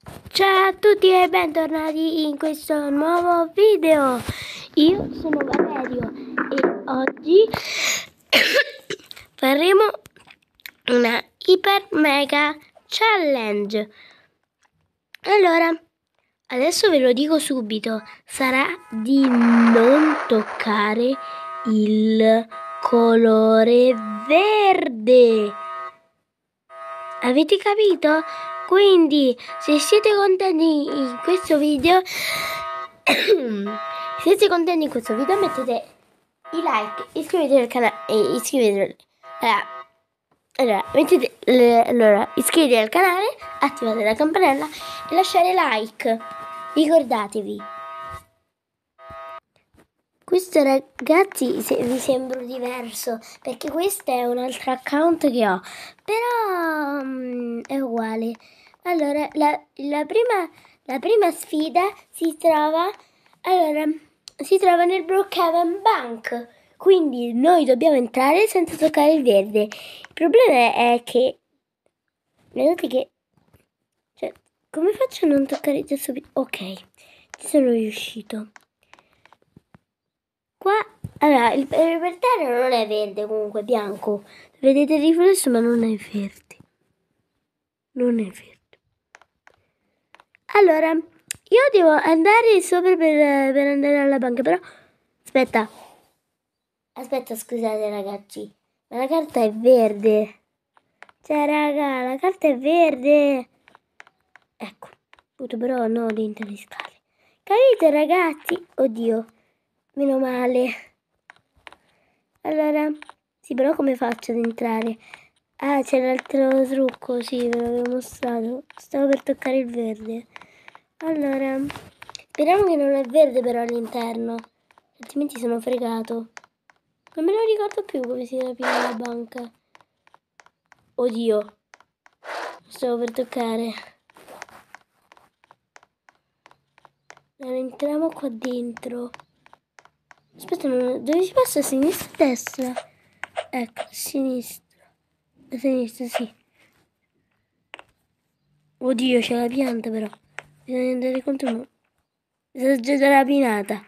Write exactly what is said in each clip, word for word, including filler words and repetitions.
Ciao a tutti e bentornati in questo nuovo video. Io sono Valerio e oggi faremo una iper mega challenge. Allora, adesso ve lo dico subito, sarà di non toccare il colore verde. Avete capito? Quindi, se siete contenti in questo video, se siete contenti in questo video, mettete i like, iscrivetevi al canale e iscrivetevi. Allora, allora, mettete, le, allora, iscrivetevi al canale, attivate la campanella e lasciate like. Ricordatevi. Questo, ragazzi, se vi sembra diverso perché questo è un altro account che ho, però um, è uguale. Allora, la, la, prima, la prima sfida si trova, allora, si trova nel Brookhaven Bank, quindi noi dobbiamo entrare senza toccare il verde. Il problema è che, vedete che, cioè, come faccio a non toccare adesso? Ok, ci sono riuscito. Qua, allora, il, il repertorio non è verde, comunque, è bianco. Vedete il riflesso, ma non è verde. Non è verde. Allora, io devo andare sopra per, per andare alla banca, però... Aspetta. Aspetta, scusate, ragazzi. Ma la carta è verde. Cioè, raga, la carta è verde. Ecco. Puto, però no, dentro le scale. Capite, ragazzi? Oddio. Meno male. Allora, sì, però come faccio ad entrare? Ah, c'è l'altro trucco, sì, ve l'avevo mostrato. Stavo per toccare il verde. Allora, speriamo che non è verde però all'interno, altrimenti sono fregato. Non me lo ricordo più come si rapina la banca. Oddio, stavo per toccare. Allora, entriamo qua dentro. Aspetta, non... dove si passa? A sinistra o a destra? Ecco, a sinistra. A sinistra, sì. Oddio, c'è la pianta però. Bisogna andare contro me. Sono già rapinata.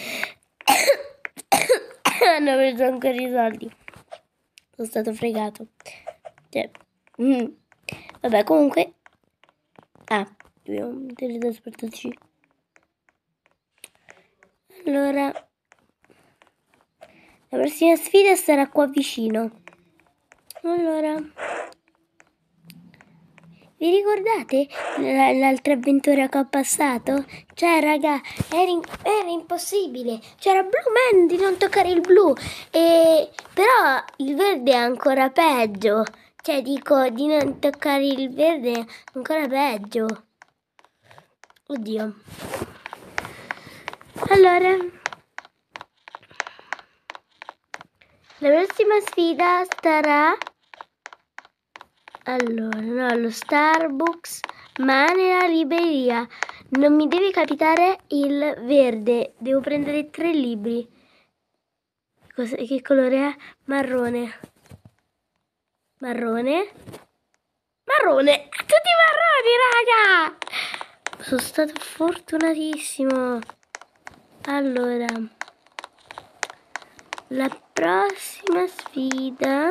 Hanno preso ancora i soldi. Sono stato fregato. Cioè. Mm. Vabbè, comunque. Ah, dobbiamo teletrasportarci. Allora. La prossima sfida sarà qua vicino. Allora. Vi ricordate l'altra avventura che ho passato? Cioè, raga, era, in, era impossibile. C'era Blue Man di non toccare il blu. E, però il verde è ancora peggio. Cioè, dico, di non toccare il verde è ancora peggio. Oddio. Allora. La prossima sfida sarà... Allora, no, allo Starbucks, ma nella libreria. Non mi deve capitare il verde. Devo prendere tre libri. Cosa, che colore è? Marrone. Marrone. Marrone. Tutti marroni, raga! Sono stato fortunatissimo. Allora. La prossima sfida...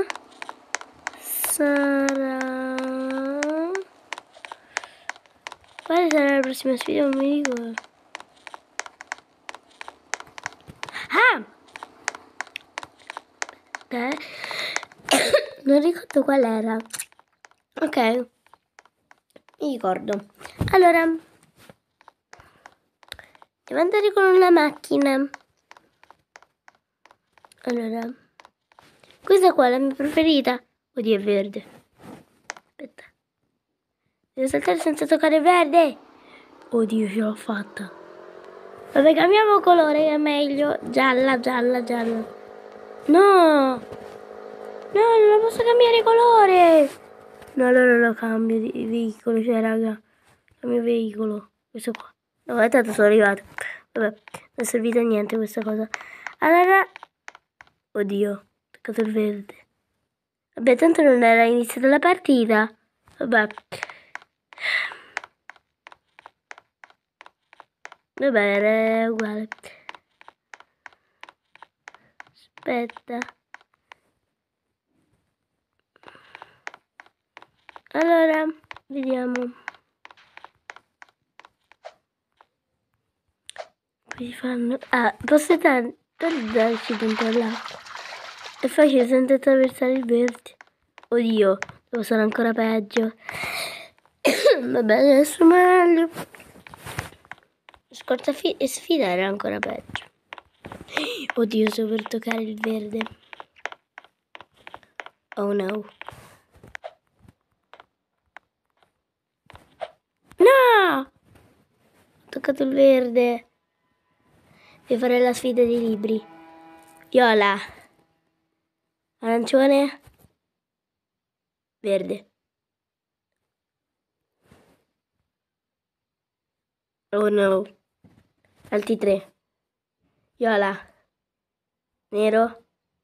sarà... Quale sarà la prossima sfida? Non mi ricordo. Ah! Eh? Non ricordo qual era. Ok. Mi ricordo. Allora. Devo andare con la macchina. Allora. Questa qua è la mia preferita. Oddio, è verde. Aspetta. Devo saltare senza toccare verde. Oddio, ce l'ho fatta. Vabbè, cambiamo colore, che è meglio. Gialla, gialla, gialla. No! No, non posso cambiare colore. No, allora lo cambio di veicolo, cioè, raga. Cambio veicolo. Questo qua. No, è tanto sono arrivato. Vabbè, non è servito a niente questa cosa. Allora... Oddio, ho toccato il verde. Vabbè, tanto non era iniziata la partita. Vabbè. Vabbè, era uguale. Aspetta. Allora, vediamo. Qui fanno... Ah, posso darci dentro l'acqua. È facile senza attraversare il verde. Oddio, devo sarà ancora peggio. Vabbè, adesso meglio. Scorsa sfida era ancora peggio. Oddio, sto per toccare il verde. Oh no. No! Ho toccato il verde. Devo fare la sfida dei libri. Viola. Arancione. Verde. Oh no. Altri tre. Viola. Nero.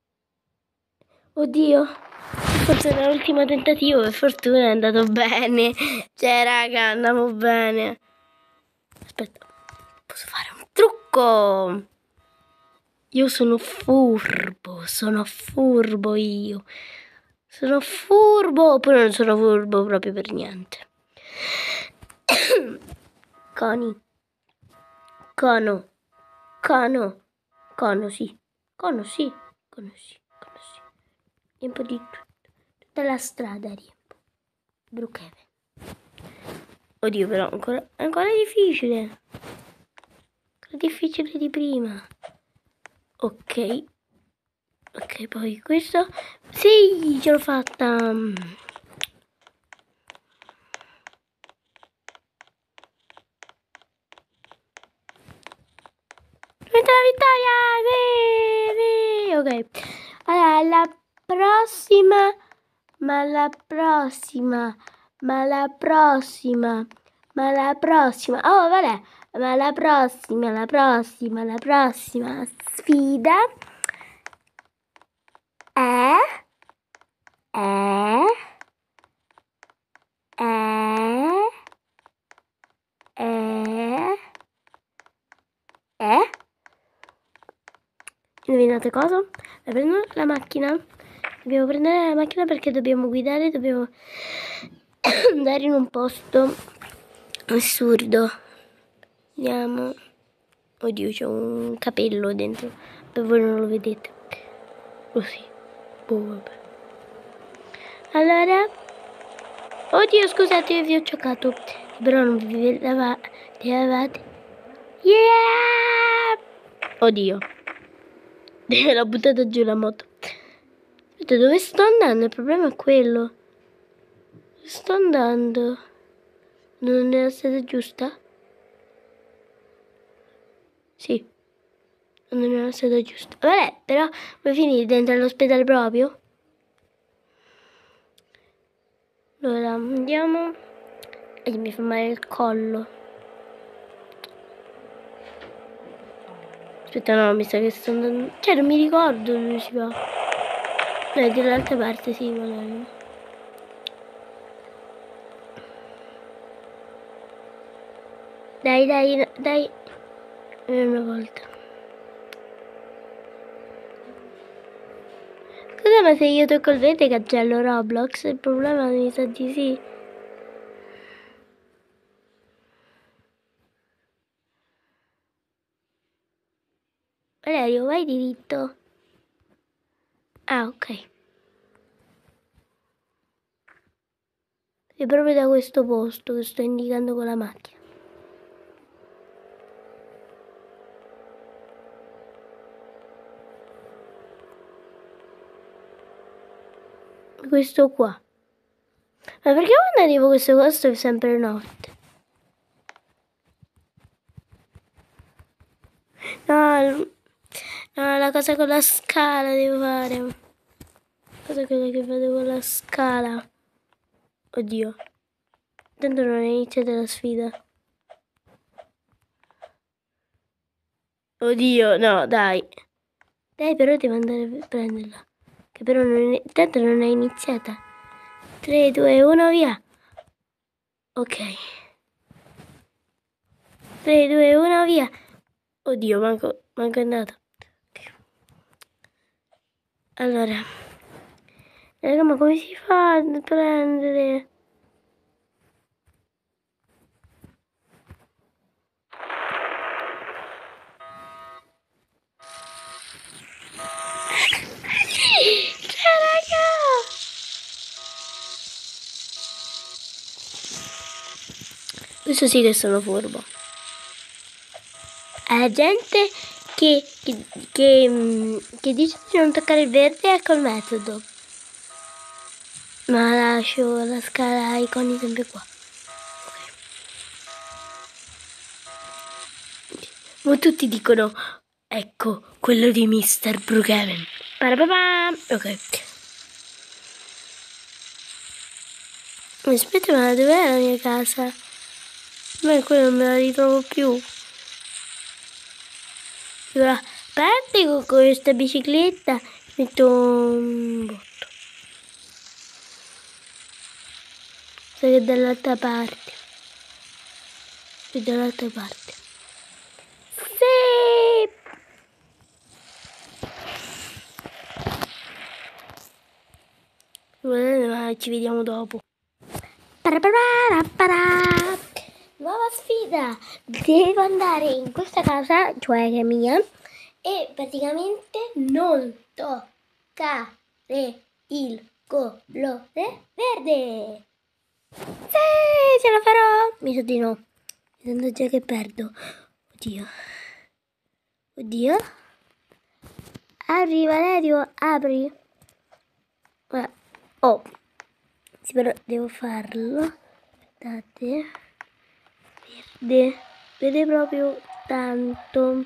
Oddio. Forse era l'ultimo tentativo, per fortuna è andato bene. Cioè, raga, andiamo bene. Aspetta. Posso fare un trucco? Io sono furbo, sono furbo io. Sono furbo, oppure non sono furbo proprio per niente. Coni. Cono. Cono. Cono, sì. Cono, sì. Cono, sì. Cono, sì. Riempo di tutto. Tutta la strada riempo. Brookhaven. Oddio, però ancora, è ancora difficile. Ancora difficile di prima. Ok. Ok, poi questo. Sì, ce l'ho fatta. La vittoria! Sì, sì. Ok. Allora, la prossima. Ma la prossima. Ma la prossima. Ma la prossima. Oh, vabbè. Ma la prossima, la prossima, la prossima sfida è. È. È. È. È. Indovinate cosa? Prendo la macchina. Dobbiamo prendere la macchina perché dobbiamo guidare. Dobbiamo andare in un posto assurdo. Andiamo. Oddio, c'è un capello dentro. Per voi non lo vedete. Così. Oh, vabbè. Allora. Oddio, scusate, vi ho giocato. Però non vi vedevate. Yeah! Oddio. L'ho buttata giù la moto. Aspetta, dove sto andando? Il problema è quello. Dove sto andando? Non è nella strada giusta? Sì. Non è nella strada giusta. Vabbè, però vuoi finire dentro all'ospedale proprio? Allora, andiamo. E mi fa male il collo. Aspetta, no, mi sa che sto andando. Cioè, non mi ricordo dove si va. No, dall'altra parte, sì, magari. Dai, dai, dai. Una volta. Scusa, ma se io tocco il verde cancello Roblox? Il problema mi sa di sì. Valerio, vai diritto. Ah, ok. È proprio da questo posto che sto indicando con la macchina. Questo qua. Ma perché quando arrivo a questo posto è sempre notte? No, no, la cosa con la scala devo fare. Cosa quella che vado con la scala? Oddio. Tanto non è iniziata la sfida. Oddio, no, dai. Dai, però devo andare a prenderla. Che però non è, tanto non è iniziata. tre, due, uno, via. Ok. tre, due, uno, via. Oddio, manco, manco è andato. Okay. Allora, raga, ma come si fa a prendere? Cioè, raga! Questo sì che sono furbo. Alla gente che, che, che, che dice di non toccare il verde, ecco il metodo. Ma lascio la scala iconi sempre qua. Okay. Ma tutti dicono, ecco, quello di mister Brookhaven. Ok. Aspetta, ma dov'è la mia casa? Ma quello non me la ritrovo più. Allora, parti con questa bicicletta, metto un botto. So che dall'altra parte. E dall'altra parte. Sì! Ma ci vediamo dopo. Nuova sfida! Devo andare in questa casa, cioè che è mia, e praticamente non toccare il colore verde. Sì, ce la farò! Mi sa di no. Mi sento già che perdo. Oddio. Oddio. Apri, Valerio, apri. Oh. Sì, però devo farlo. Aspettate. Verde. Vede proprio tanto.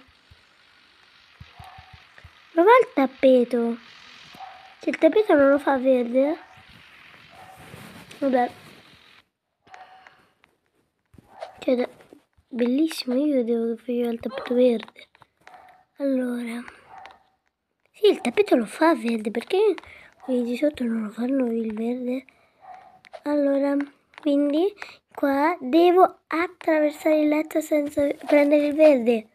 Prova il tappeto. Se il tappeto non lo fa verde. Vabbè. Cioè, bellissimo, io devo fare il tappeto verde. Allora. Sì, il tappeto lo fa verde, perché quelli di sotto non lo fanno il verde? Allora, quindi qua devo attraversare il letto senza prendere il verde.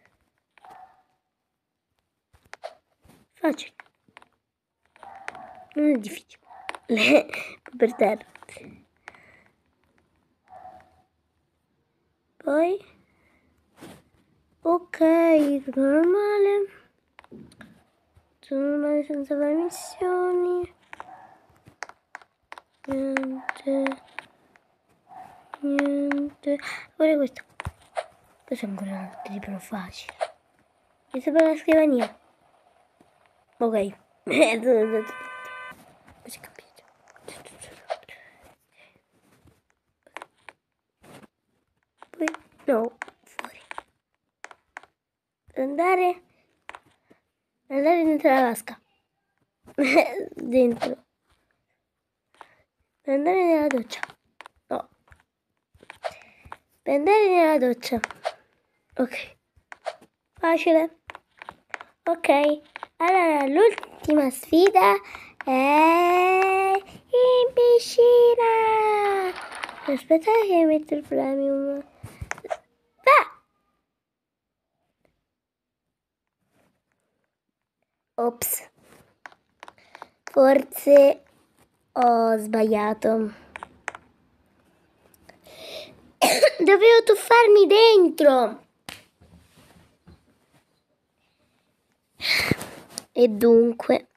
Facile. Non è difficile. Per terra. Poi. Ok, tutto normale. Tutto normale senza fare missioni. Niente. Niente. Guarda questo. Questo è ancora un triplo facile. Questo per la scrivania. Ok. Non si è capito. Poi no, fuori. Per andare. Per andare dentro la vasca. Dentro. Per andare nella doccia. No. Per andare nella doccia. Ok. Facile. Ok. Allora, l'ultima sfida è in piscina. Aspettate che metto il premium. Ah! Ops. Forse ho sbagliato. Dovevo tuffarmi dentro. E dunque